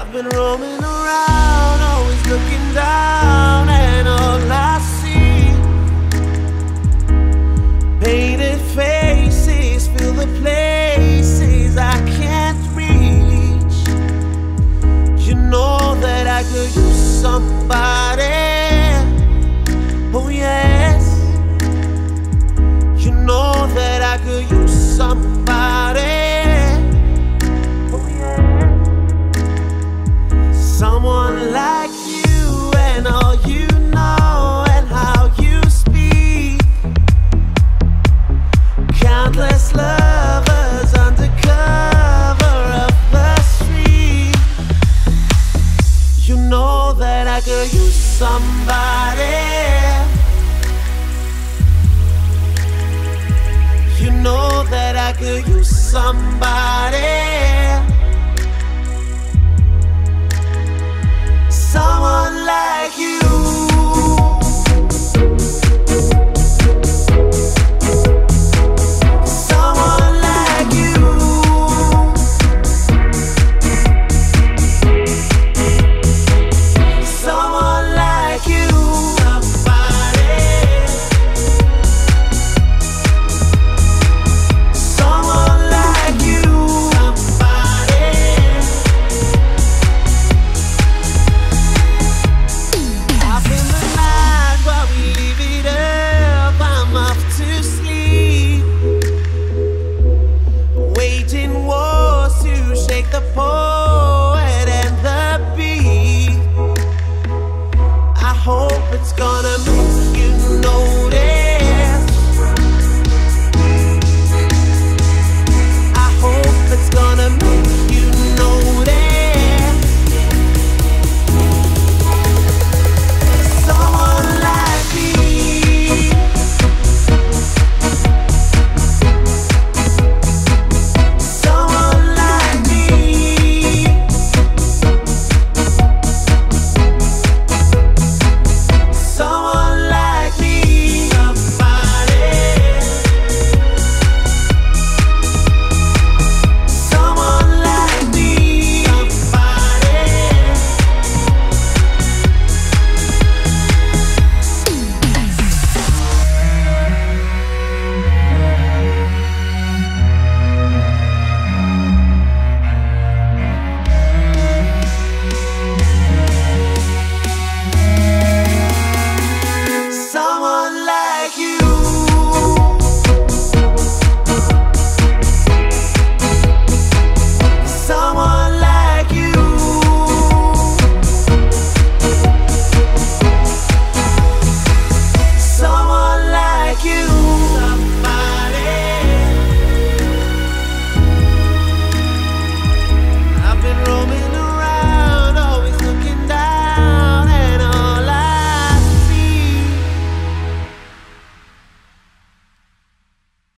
I've been roaming around, always looking down, and all I see, painted faces fill the places I can't reach. You know that I could use somebody. Oh yes. You know that I could use somebody. Oh yeah. Someone like you, and all you know, and how you speak. Countless lovers under cover of the street. You know that I could use somebody. You know that I could use somebody.